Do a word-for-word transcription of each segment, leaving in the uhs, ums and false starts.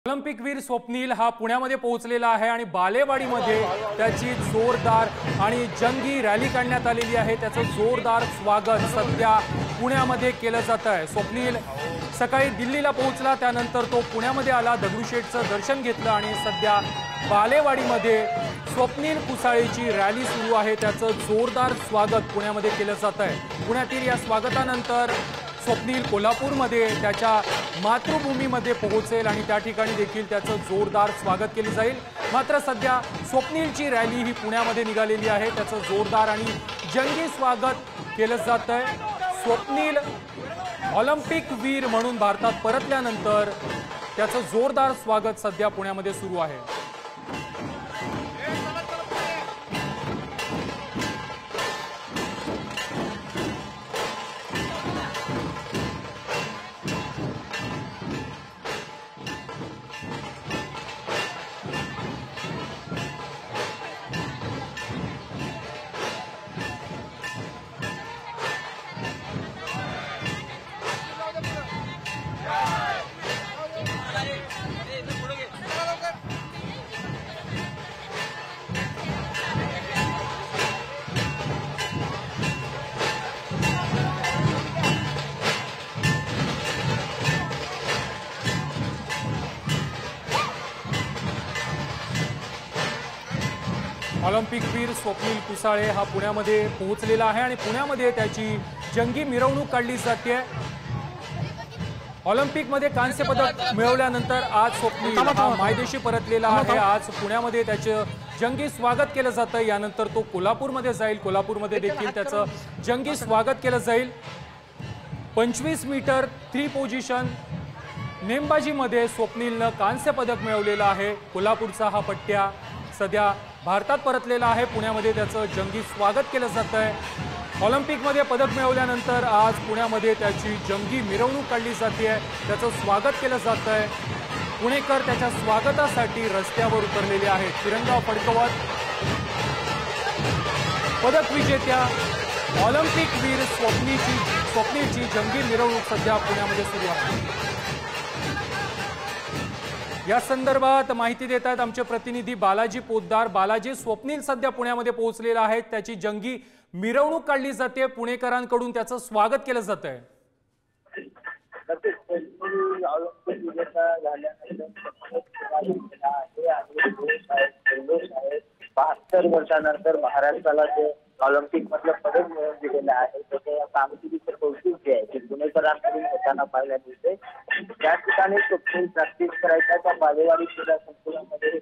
ऑलिम्पिकवीर स्वप्नील हा पुण्यामध्ये पोहोचलेला आहे आणि बालेवाडीमध्ये त्याची जोरदार आणि जंगी रॅली काढण्यात आलेली आहे। त्याचं जोरदार स्वागत सध्या पुण्यामध्ये केलं जात आहे। स्वप्नील सकाळी दिल्लीला पोहोचला, त्यानंतर तो पुण्यामध्ये आला, दगडूशेठचं दर्शन घेतलं आणि सध्या बालेवाडीमध्ये स्वप्नील कुसाळेची रॅली सुरू आहे। त्याचं जोरदार स्वागत पुण्यामध्ये केलं जात आहे। पुण्यातील या स्वागतानंतर स्वप्नील कोल्हापूरमध्ये त्याच्या मातृभूमीमध्ये पोहोचेल आणि त्या ठिकाणी देखील त्याचं जोरदार स्वागत केले जाईल। मात्र सध्या स्वप्नीलची रॅली ही पुण्यामध्ये निघालेली आहे, त्याचं जोरदार आणि जंगी स्वागत केलं जात आहे। स्वप्नील ऑलिम्पिक वीर म्हणून भारतात परतल्यानंतर त्याचं जोरदार स्वागत सध्या पुण्यामध्ये सुरू आहे। ऑलिम्पिक वीर स्वप्नील कुसाळे हा पुण्यामध्ये पोहोचलेला आहे आणि पुण्यामध्ये त्याची जंगी मिरवणूक काढली जाते। ऑलिम्पिकमध्ये कांस्य पदक मिळवल्यानंतर आज स्वप्नील हा मायदेशी परतलेला आहे। आज पुण्यामध्ये त्याचं जंगी स्वागत केलं जातं। यानंतर तो कोल्हापूरमध्ये जाईल, कोल्हापूरमध्ये देखील त्याचं जंगी स्वागत केलं जाईल। पंचवीस मीटर थ्री पोझिशन नेमबाजीमध्ये स्वप्नीलनं कांस्य पदक मिळवलेलं आहे। कोल्हापूरचा हा पट्ट्या सध्या भारतात परतलेला आहे, पुण्यामध्ये त्याचं जंगी स्वागत केलं जात आहे। ऑलिम्पिकमध्ये पदक मिळवल्यानंतर आज पुण्यामध्ये त्याची जंगी मिरवणूक काढली जाते आहे, त्याचं स्वागत केलं जात आहे। पुणेकर त्याच्या स्वागतासाठी रस्त्यावर उतरलेले आहेत, तिरंगा फडकवत। पदक विजेत्या ऑलिम्पिक वीर स्वप्नीलची स्वप्नीलची जंगी मिरवणूक सध्या पुण्यामध्ये सुरू आहे। या संदर्भात माहिती देत आहेत आमचे प्रतिनिधी बालाजी पोद्दार। बालाजी, स्वप्नील सध्या पुण्यामध्ये पोहोचलेला आहे, त्याची जंगी मिरवणूक काढली जाते, पुणेकरांकडून त्याचं स्वागत केलं जात आहे। बहात्तर वर्षानंतर महाराष्ट्राला जे ऑलिम्पिक मधलं पदक मिळवून दिलेलं आहे, त्याच्या कामगिरीचं कौतुक जे आहे ते पुणेकरांकडून होताना पाहायला मिळते। त्या ठिकाणी स्वप्नील प्रॅक्टिस करायचा त्या बालेवाडी क्रीडा संकुलामध्ये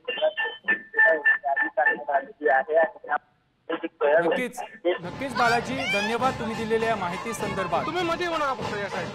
नक्कीच नक्कीच बालाजी, धन्यवाद तुम्ही दिलेल्या माहिती संदर्भात। तुम्ही मध्ये होणार फक्त या साईड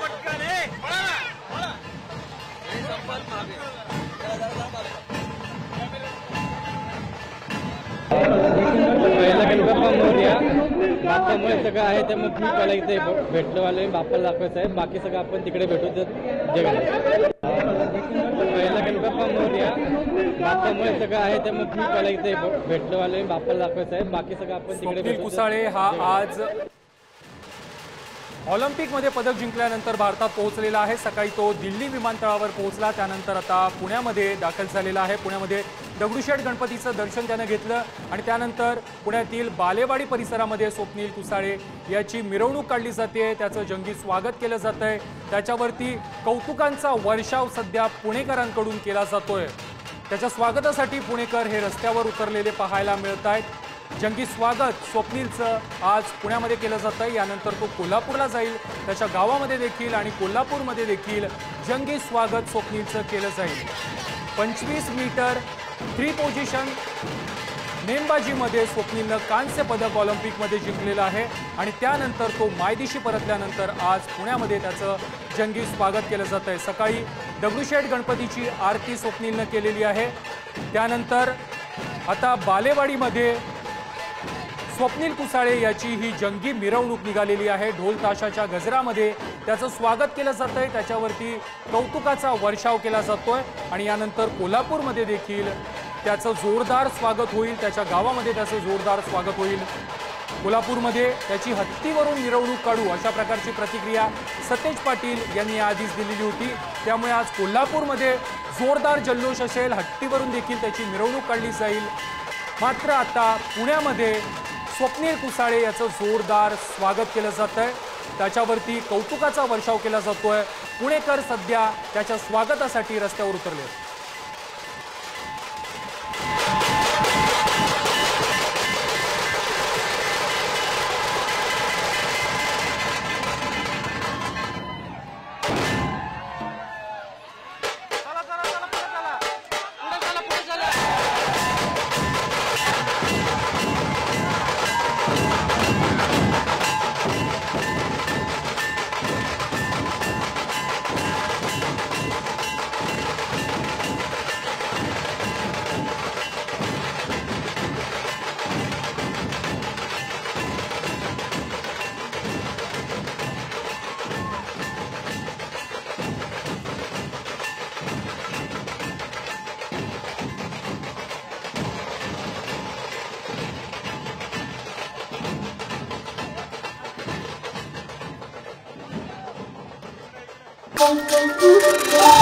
पहिला गणपती मोरया बाप्पामुळे सगळं आहे, त्यामुळे मी पहिला इथे भेटलो आले, बाप्पाला दाखवायचं आहे, बाकी सगळं आपण तिकडे भेटू जगाला। पहिला गणपती मोरया बाप्पामुळे सगळं आहे, त्यामुळे मी पहिला इथे भेटलो आले, बाप्पाला दाखवायचं आहे, बाकी सगळं आपण तिकडे भेटू। कुसाळे हा आज ऑलिम्पिकमध्ये पदक जिंकल्यानंतर भारतात पोहोचलेला आहे। सकाळी तो दिल्ली विमानतळावर पोहोचला, त्यानंतर आता पुण्यामध्ये दाखल झालेला आहे। पुण्यामध्ये दगडूशेठ गणपतीचं दर्शन त्यानं घेतलं आणि त्यानंतर पुण्यातील बालेवाडी परिसरामध्ये स्वप्नील कुसाळे याची मिरवणूक काढली जाते, त्याचं जंगी स्वागत केलं जात आहे। त्याच्यावरती कौतुकांचा वर्षाव सध्या पुणेकरांकडून केला जातोय। त्याच्या स्वागतासाठी पुणेकर हे रस्त्यावर उतरलेले पाहायला मिळत आहेत। जंगी स्वागत स्वप्नीलचं आज पुण्यामध्ये केलं जातं, यानंतर तो कोल्हापूरला जाईल, त्याच्या गावामध्ये देखील आणि कोल्हापूरमध्ये देखील जंगी स्वागत स्वप्नीलचं केलं जाईल। पंचवीस मीटर थ्री पोझिशन नेमबाजीमध्ये स्वप्नीलनं कांस्य पदक ऑलिम्पिकमध्ये जिंकलेलं आहे आणि त्यानंतर तो मायदेशी परतल्यानंतर आज पुण्यामध्ये त्याचं जंगी स्वागत केलं जात आहे। सकाळी दगडूशेठ गणपतीची आरती स्वप्नीलनं केलेली आहे, त्यानंतर आता बालेवाडीमध्ये स्वप्नील कुसाळे याची ही जंगी मिरवणूक निघालेली आहे। ढोल ताशाच्या गजरामध्ये त्याचं स्वागत केलं जात आहे, त्याच्यावरती कौतुकाचा वर्षाव केला जातोय आणि यानंतर कोल्हापूरमध्ये देखील त्याचं जोरदार स्वागत होईल, त्याच्या गावामध्ये त्याचं जोरदार स्वागत होईल। कोल्हापूरमध्ये त्याची हत्तीवरून मिरवणूक काढू अशा प्रकारची प्रतिक्रिया सतेज पाटील यांनी आधीच दिलेली होती। त्यामुळे आज कोल्हापूरमध्ये जोरदार जल्लोष असेल, हत्तीवरून देखील त्याची मिरवणूक काढली जाईल. मात्र आता पुण्यामध्ये स्वप्नील कुसाळे याचं जोरदार स्वागत केलं जात आहे, त्याच्यावरती कौतुकाचा वर्षाव केला जातोय. पुणेकर सध्या त्याच्या स्वागतासाठी रस्त्यावर उतरले आहेत. Thank you.